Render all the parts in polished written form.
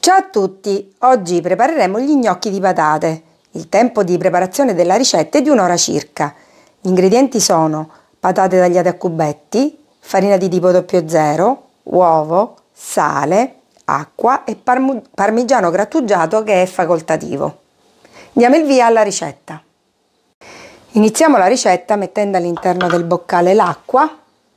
Ciao a tutti! Oggi prepareremo gli gnocchi di patate. Il tempo di preparazione della ricetta è di un'ora circa. Gli ingredienti sono patate tagliate a cubetti, farina di tipo 00, uovo, sale, acqua e parmigiano grattugiato che è facoltativo. Diamo il via alla ricetta. Iniziamo la ricetta mettendo all'interno del boccale l'acqua.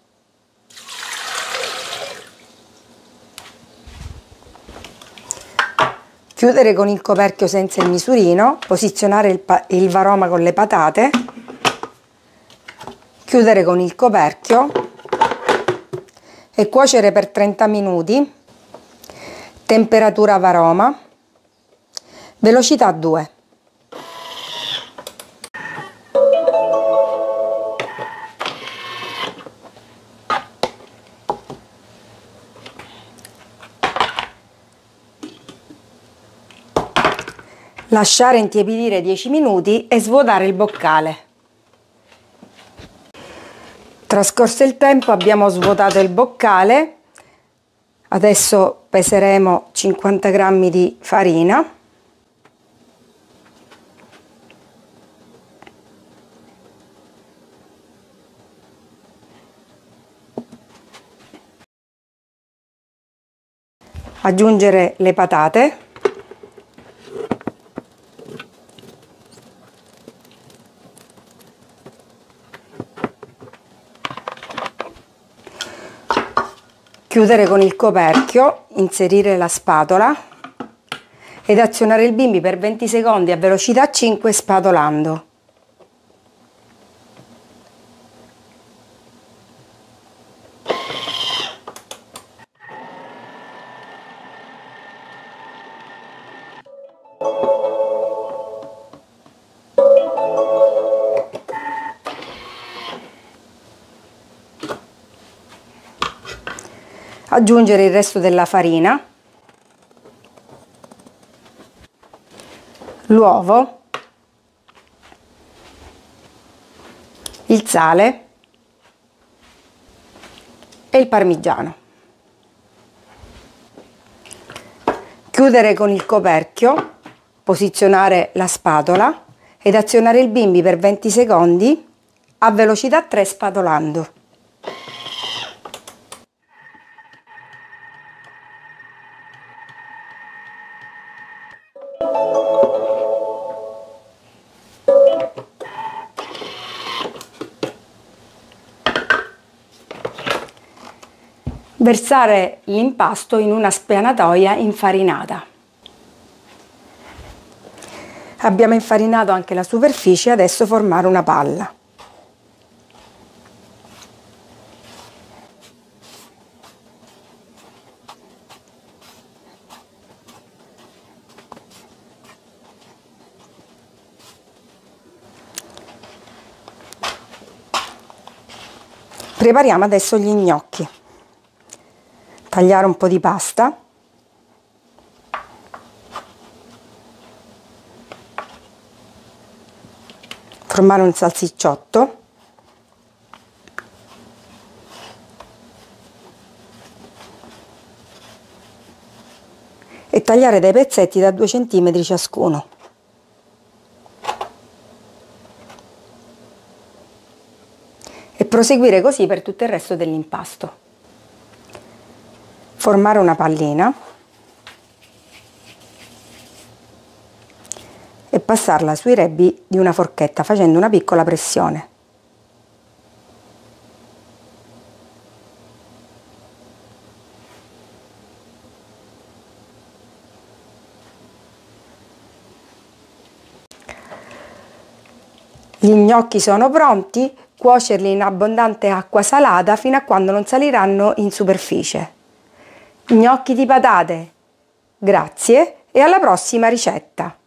Chiudere con il coperchio senza il misurino, posizionare il varoma con le patate, chiudere con il coperchio e cuocere per 30 minuti, temperatura varoma, velocità 2. Lasciare intiepidire 10 minuti e svuotare il boccale. Trascorso il tempo abbiamo svuotato il boccale, adesso peseremo 50 g di farina. Aggiungere le patate. Chiudere con il coperchio, inserire la spatola ed azionare il bimbi per 20 secondi a velocità 5 spatolando. Aggiungere il resto della farina, l'uovo, il sale e il parmigiano. Chiudere con il coperchio, posizionare la spatola ed azionare il bimbi per 20 secondi a velocità 3 spatolando. Versare l'impasto in una spianatoia infarinata. Abbiamo infarinato anche la superficie, adesso formare una palla. Prepariamo adesso gli gnocchi. Tagliare un po' di pasta, formare un salsicciotto, e tagliare dei pezzetti da 2 cm ciascuno. E proseguire così per tutto il resto dell'impasto. Formare una pallina e passarla sui rebbi di una forchetta facendo una piccola pressione. Gli gnocchi sono pronti, cuocerli in abbondante acqua salata fino a quando non saliranno in superficie. Gnocchi di patate. Grazie e alla prossima ricetta!